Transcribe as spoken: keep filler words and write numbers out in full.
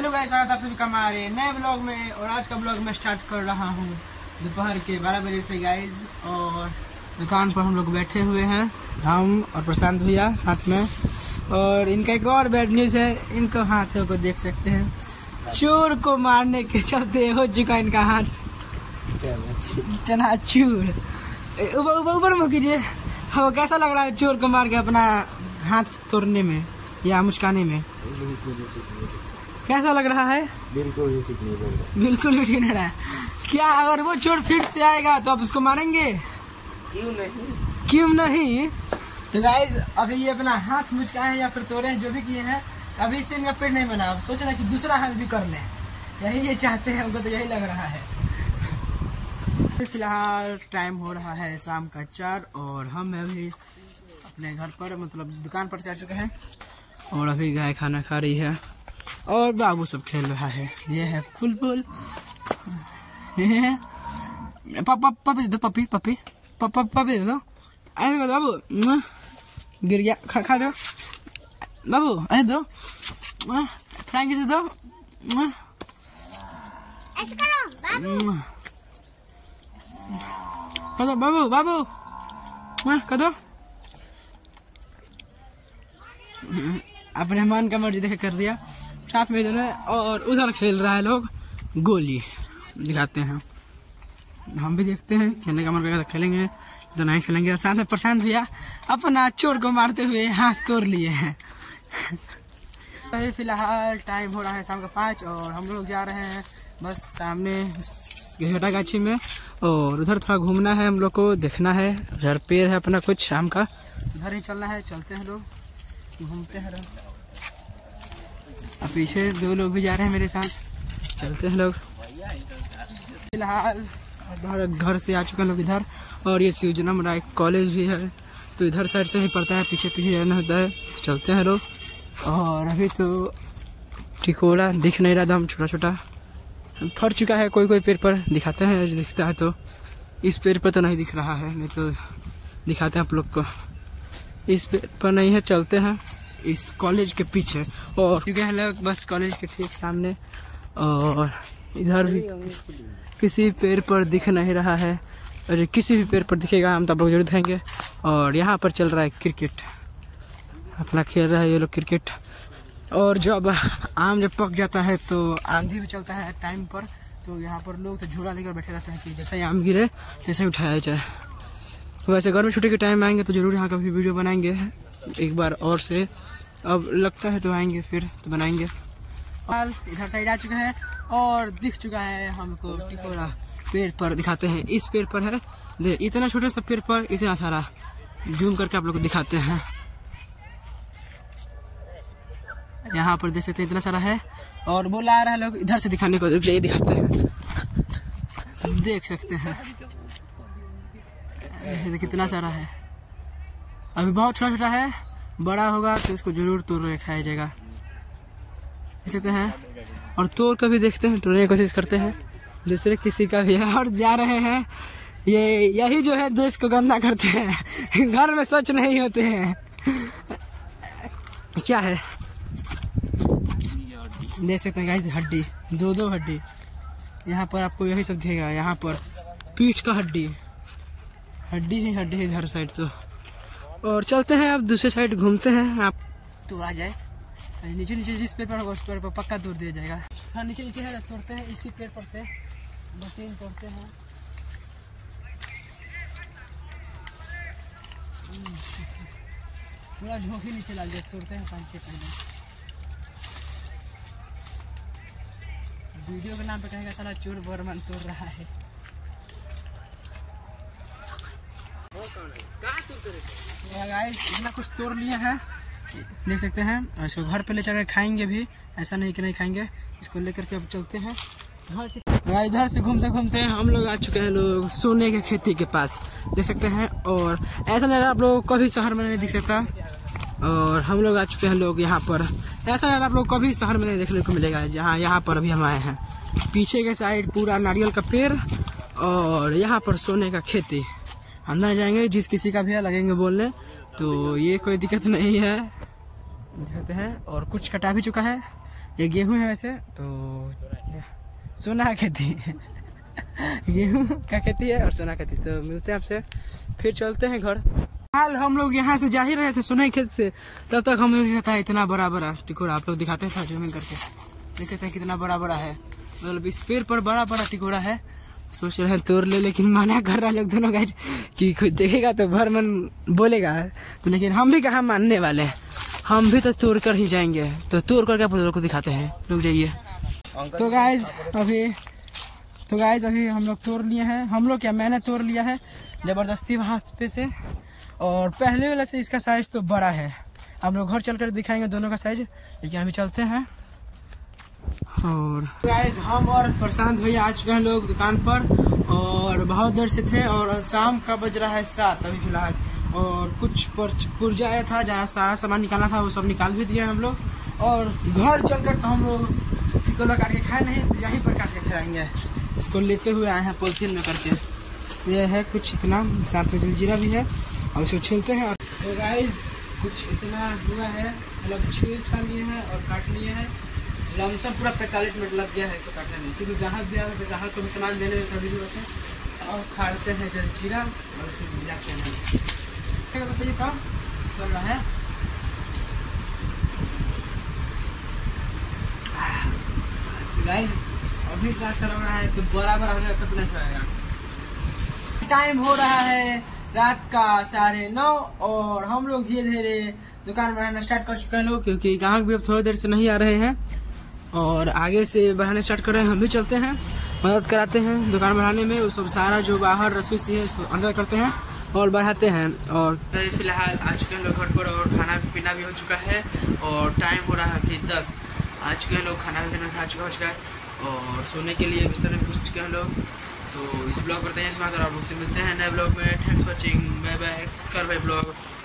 Hello guys, स्वागत आप सभी का हमारे नए ब्लॉग में। और आज का ब्लॉग मैं स्टार्ट कर रहा हूँ दोपहर के बारह बजे से गाइस। और दुकान पर हम लोग बैठे हुए हैं, हम और प्रशांत भैया साथ में। और इनका एक और बैड न्यूज़ है, इनको हाथों को देख सकते हैं, चोर को मारने के चलते हो चुका इनका हाथ चनाचूर। ऊपर ऊपर ऊपर मुँह कीजिए। हाँ, कैसा लग रहा है चोर को मार के अपना हाथ तोड़ने में या मुस्काने में? कैसा लग रहा है? बिल्कुल भी ठीक नहीं लग रहा। बिल्कुल भी ठीक नहीं रहा है। क्या अगर वो चोर फिर से आएगा तो आप उसको मारेंगे? क्यों नहीं? क्यों नहीं? तो गाइज अभी ये अपना हाथ मुचका है या फिर तोड़े हैं, जो भी किए हैं, अभी से इनका पेट नहीं बना। अब सोच रहे कि दूसरा हाथ भी कर लें, यही ये चाहते हैं, उनको तो यही लग रहा है। फिलहाल टाइम हो रहा है शाम का चार और हम अभी अपने घर पर मतलब दुकान पर जा चुके हैं। और अभी गाय खाना खा रही है और बाबू सब खेल रहा है। ये है बुलबुल। पापा पपी दे दो, पपी पपी पापा पपी दे दो। ऐसे कर दो बाबू, गिर गया, खा खा दो बाबू, ऐसे दो, फ्रांकी से दो, ऐसे करो बाबू, कर दो बाबू बाबू, कर दो। अपने मन का मर्जी देखे कर दिया साथ में दोनों। और उधर खेल रहा है लोग गोली, दिखाते हैं, हम भी देखते हैं। खेलने का मन करेगा तो खेलेंगे, तो नहीं खेलेंगे। और साथ में प्रशांत भैया अपना चोर को मारते हुए हाथ तोड़ लिए हैं। अभी फिलहाल टाइम हो रहा है शाम का पाँच और हम लोग जा रहे हैं बस सामने घेटा गाछी में। और उधर थोड़ा घूमना है, हम लोग को देखना है। उधर पेड़ है अपना कुछ शाम का, उधर ही चलना है। चलते हैं लोग, घूमते हैं लोग। अब पीछे दो लोग भी जा रहे हैं मेरे साथ, चलते हैं लोग। फिलहाल घर से आ चुके हैं लोग इधर। और ये शिवजनम राय कॉलेज भी है, तो इधर साइड से ही पड़ता है, पीछे पीछे जाना होता है। चलते हैं लोग। और अभी तो टिकोला दिख नहीं रहा, दम छोटा छोटा फट चुका है। कोई कोई पेड़ पर दिखाते हैं, जो दिखता है। तो इस पेड़ पर तो नहीं दिख रहा है, नहीं तो दिखाते हैं आप लोग को। इस पेड़ पर नहीं है, चलते हैं इस कॉलेज के पीछे। और क्योंकि हम लोग बस कॉलेज के ठीक सामने। और इधर भी किसी पेड़ पर दिख नहीं रहा है, और किसी भी पेड़ पर दिखेगा हम तो आप लोग जरूर देखेंगे। और यहाँ पर चल रहा है क्रिकेट, अपना खेल रहा है ये लोग क्रिकेट। और जब आम जब पक जाता है तो आंधी भी चलता है टाइम पर, तो यहाँ पर लोग तो झूला लेकर बैठे रहते हैं कि जैसे ही आम गिरे जैसे ही उठाया जाए। वैसे गर्मी छुट्टी के टाइम आएंगे तो जरूर यहाँ का भी वीडियो बनाएंगे एक बार और से। अब लगता है तो आएंगे फिर तो बनाएंगे। हाल इधर साइड आ चुके हैं और दिख चुका है हमको टिकोरा। पेड़ पर दिखाते हैं, इस पेड़ पर है दे, इतना छोटे सा पेड़ पर इतना सारा, जूम करके आप लोग को दिखाते हैं। यहाँ पर देख सकते हैं इतना सारा है। और बोला आ रहा है लोग इधर से दिखाने को, रुक जाइए दिखाते हैं, देख सकते हैं कितना सारा है। अभी बहुत छोटा छोटा है, बड़ा होगा तो इसको जरूर तोड़ के खाया जाएगा, देख सकते हैं। और तोड़ कर भी देखते हैं, तोड़ने की कोशिश करते हैं दूसरे किसी का भी। और जा रहे हैं, ये यही जो है देश को गंदा करते हैं, घर में स्वच्छ नहीं होते हैं। क्या है देख सकते हैं गाइस, हड्डी, दो दो हड्डी। यहाँ पर आपको यही सब दिखेगा, यहाँ पर पीठ का हड्डी, हड्डी ही हड्डी है इधर साइड तो। और चलते हैं अब दूसरे साइड घूमते हैं। आप तो आ जाए नीचे नीचे, जिस पेड़ पर होगा उस पेड़ पर पक्का तोड़ दिया जाएगा। हाँ नीचे नीचे है, तोड़ते हैं इसी पेड़ पर से, मशीन तोड़ते हैं। पूरा झोंकी नीचे लग जाए, तोड़ते हैं पाँच छः पहले। वीडियो के नाम पे कहेगा साला चोर बर्मन तोड़ रहा है। गाइस इतना कुछ तोड़ लिए हैं, देख सकते हैं। इसको घर पे ले चल खाएंगे भी, ऐसा नहीं कि नहीं खाएंगे। इसको लेकर के अब चलते हैं। इधर से घूमते घूमते हम लोग आ चुके हैं लोग सोने के खेती के पास, देख सकते हैं। और ऐसा नज़ारा आप लोग कभी शहर में नहीं दिख सकता। और हम लोग आ चुके हैं लोग यहाँ पर, ऐसा नज़ारा आप लोग कभी शहर में नहीं देखने को मिलेगा। जहाँ यहाँ पर अभी हम आए हैं, पीछे के साइड पूरा नारियल का पेड़ और यहाँ पर सोने का खेती। अंदर जाएंगे, जिस किसी का भी लगेंगे बोलने, तो ये कोई दिक्कत नहीं है, दिखाते हैं। और कुछ कटा भी चुका है, ये गेहूं है वैसे तो सोना का खेती है गेहूं का खेती है और सोना खेती। तो मिलते हैं आपसे, फिर चलते हैं घर। हाल हम लोग यहाँ से जा ही रहे थे सोना खेत से, तब तक हम लोग था इतना बड़ा बड़ा टिकोड़ा, आप लोग दिखाते हैं जूमिंग करके, देख सकते हैं कितना बड़ा बड़ा है, मतलब इस पेड़ पर बड़ा बड़ा टिकोड़ा है। सोच रहे हैं तोड़ ले, लेकिन मना कर रहा है लोग दोनों गाइज कि खुद देखेगा तो भर मन बोलेगा, तो लेकिन हम भी कहाँ मानने वाले हैं, हम भी तो तोड़ कर ही जाएंगे। तो तोड़ करके आप लोग को दिखाते हैं, रुक जाइए। तो गाइज अभी तो गाइज अभी हम लोग तोड़ लिए हैं, हम लोग क्या मैंने तोड़ लिया है जबरदस्ती वहाँ पे से, और पहले वाला से इसका साइज तो बड़ा है, हम लोग घर चलकर दिखाएंगे दोनों का साइज, लेकिन अभी चलते हैं। और गाइस हम और प्रशांत भैया आ चुके हैं लोग दुकान पर, और बहुत देर से थे, और शाम का बज रहा है सात अभी फिलहाल, और कुछ पुर्जा आया था जहाँ सारा सामान निकालना था वो सब निकाल भी दिया हम लोग, और घर चलकर तो हम लोग टिकोला काट के खाए नहीं, तो यहीं पर काट के खाएंगे। इसको लेते हुए आए हैं पॉलिथीन में करके, ये है कुछ इतना, साथ में जलजीरा भी है, और इसको छीलते हैं। तो गाइस कुछ इतना हुआ है, मतलब छील छाल लिए हैं और काट लिए हैं, लमसम पूरा पैंतालीस मिनट लग गया है इसको काटने में, क्योंकि ग्राहक भी आ रहे थे, ग्राहक को भी सामान देने में कभी भी होते, और खाते हैं जलजीरा और उसमें मिलाते हैं। बताइए कब चल रहा है, गाइस अभी इतना अच्छा लग रहा है तो बराबर हो जाए तब ना रहेगा। टाइम हो रहा है रात का साढ़े नौ, और हम लोग धीरे धीरे दुकान बनाना स्टार्ट कर चुके हैं लोग, क्योंकि ग्राहक भी अब थोड़ी देर से नहीं आ रहे हैं, और आगे से बढ़ाने स्टार्ट कर रहे हैं। हम भी चलते हैं, मदद कराते हैं दुकान बढ़ाने में, वो सब सारा जो बाहर रसोई सी है उसको अंदर करते हैं और बढ़ाते हैं। और फिलहाल आ चुके हैं लोग घर पर, और खाना पीना भी हो चुका है, और टाइम हो रहा है अभी दस, आ चुके हैं लोग, खाना पीना खा चुका हो चुका है, और सोने के लिए बिस्तर में घुस चुके हैं लोग। तो इस ब्लॉग करते हैं समाचार, आप लोग से मिलते हैं नए ब्लॉग में। Thanks for watching, bye bye, कर भाई ब्लॉग।